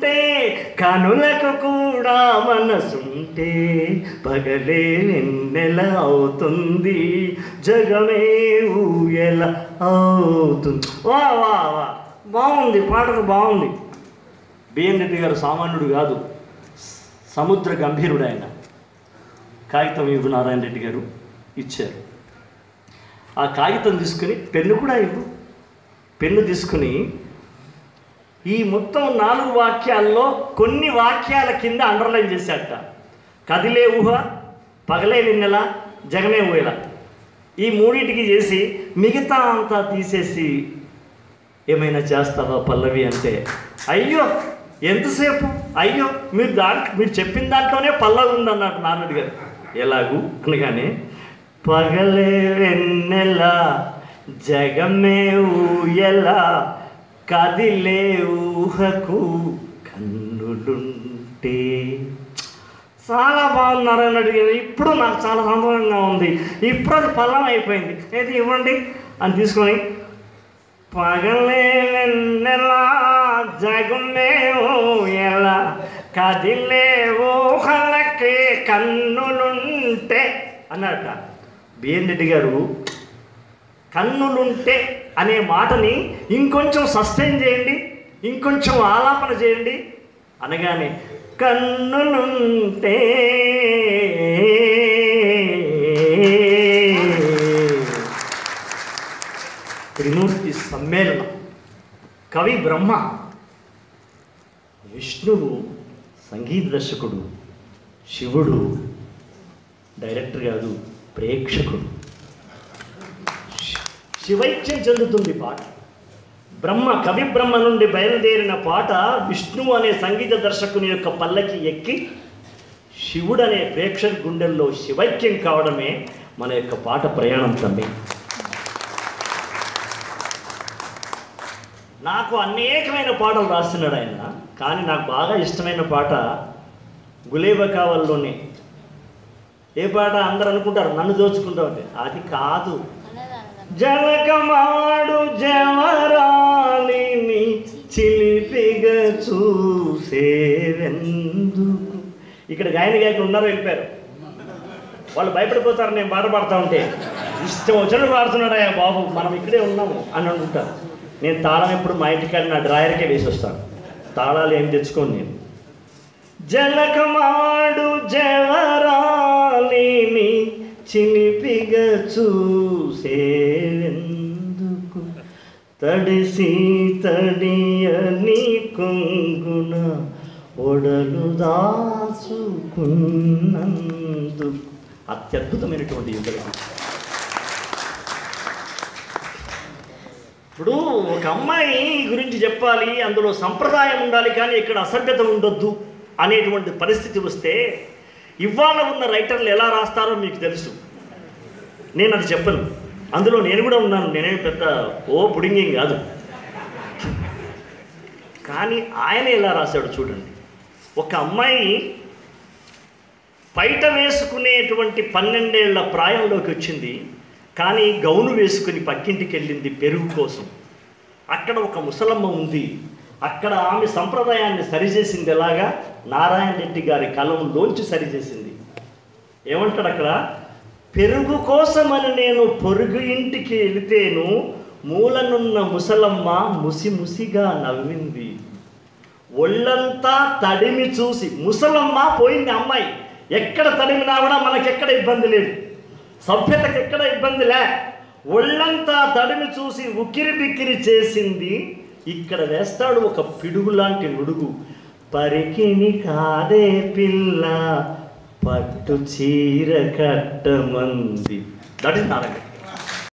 ఉంటే కనులకు కూడా మనసుంటే పగలే వెన్నెల అవుతుంది, జగమే ఊయల అవుతుంది. వా వా వా, బాగుంది, పాటకు బాగుంది. బిఎన్ రెడ్డి గారు సామాన్యుడు కాదు, సముద్ర గంభీరుడు. ఆయన కాగితం ఇవ్వు నారాయణ రెడ్డి గారు ఇచ్చారు. ఆ కాగితం తీసుకుని, పెన్ను కూడా ఇవ్వు, పెన్ను తీసుకుని ఈ మొత్తం 4 వాక్యాల్లో కొన్ని వాక్యాల కింద అండర్లైన్ చేశాట. కదిలే ఊహ, పగలే వెన్నెల, జగమే ఊయల, ఈ 3టికి చేసి మిగతా అంతా తీసేసి ఏమైనా చేస్తావా పల్లవి అంటే, అయ్యో ఎంతసేపు, అయ్యో మీరు చెప్పిన దాంట్లోనే పల్లవి ఉందన్నట్టు నారాయణ గారు. ఎలాగూ అనగానే పగలే వెన్నెల, జగమే ఊయల, కదిలే ఊహకు కన్నులుంటే. చాలా బాగుంది నారాయణ రెడ్డి గారు. ఇప్పుడు నాకు చాలా సంతోషంగా ఉంది. ఇప్పుడు అది పల్లం అయిపోయింది. అయితే ఇవ్వండి అని తీసుకొని, పగలే వెన్నెల, జగమే ఊయల, కదిలే ఊహలకే కన్నులుంటే అన్నట. బిఎన్ రెడ్డి గారు కన్నులుంటే అనే మాటని ఇంకొంచెం సస్టైన్ చేయండి, ఇంకొంచెం ఆలాపన చేయండి అనగానే, కన్నులుంటే త్రిమూర్తి సమ్మేళనం. కవి బ్రహ్మ, విష్ణువు సంగీత దర్శకుడు, శివుడు డైరెక్టర్ కాదు ప్రేక్షకుడు. శివైక్యం చెందుతుంది పాట. కవి బ్రహ్మ నుండి బయలుదేరిన పాట విష్ణువు అనే సంగీత దర్శకుని యొక్క పల్లకి ఎక్కి శివుడు అనే ప్రేక్షక గుండెల్లో శివైక్యం కావడమే మన యొక్క పాట ప్రయాణం తమ్మి. నాకు అనేకమైన పాటలు రాస్తున్నాడు ఆయన, కానీ నాకు బాగా ఇష్టమైన పాట గులేబ కావల్లోనే. ఏ పాట అందరూ అనుకుంటారు నన్ను దోచుకుంటా ఉంటే, అది కాదు. జలకమాడు జవరాలిని చిలిపిగా చూసేవెందుకు. ఇక్కడ గాయకులు ఉన్నారు, వెళ్ళిపోయారు. వాళ్ళు భయపడిపోతారు నేను పాట పాడుతూ ఉంటే. ఇష్టం వచ్చినట్టు పాడుతున్నాడా బాబు, మనం ఇక్కడే ఉన్నాము అని అనుకుంటారు. నేను తాళం ఎప్పుడు మా ఇంటికాడ నా డ్రాయర్కే వేసి వస్తాను, తాళాలు ఏం తెచ్చుకోను నేను. జలకమాడు జవరాలిని చిలిపిగా చూసేందుకు, తడిసి తడియని కొంగున ఒడలు దాచుకున్నందుకు. అత్యద్భుతమైనటువంటి యుగం. ఇప్పుడు ఒక అమ్మాయి గురించి చెప్పాలి, అందులో సంప్రదాయం ఉండాలి, కానీ ఇక్కడ అసభ్యత ఉండొద్దు అనేటువంటి పరిస్థితి వస్తే ఇవాళ ఉన్న రైటర్లు ఎలా రాస్తారో మీకు తెలుసు. నేను అది చెప్పను, అందులో నేను కూడా ఉన్నాను. నేనేం పెద్ద పుడింగింగ్ కాదు. కానీ ఆయన ఎలా రాశాడు చూడండి. ఒక అమ్మాయి పైట వేసుకునేటువంటి 12 ఏళ్ల ప్రాయంలోకి వచ్చింది, కానీ గౌను వేసుకుని పక్కింటికి వెళ్ళింది పెరుగు కోసం. అక్కడ ఒక ముసలమ్మ ఉంది. అక్కడ ఆమె సంప్రదాయాన్ని సరిచేసింది ఎలాగా? నారాయణ రెడ్డి గారి కలంలోంచి సరిచేసింది. ఏమంటాడు అక్కడ? పెరుగు కోసమని నేను పొరుగు ఇంటికి వెళితేను మూలనున్న ముసలమ్మ ముసిముసిగా నవ్వింది. ఒళ్ళంతా తడిమి చూసి, ముసలమ్మ పోయింది అమ్మాయి, ఎక్కడ తడిమినా కూడా మనకెక్కడ ఇబ్బంది లేదు, సభ్యతకు ఎక్కడ ఇబ్బంది లే. ఒళ్ళంతా తడిమి చూసి ఉక్కిరి బిక్కిరి చేసింది. ఇక్కడ వేస్తాడు ఒక పిడుగు లాంటి నుడుగు. పరికిని కాదే పిల్ల పట్టు చీర కట్టమంది. That is Narayana.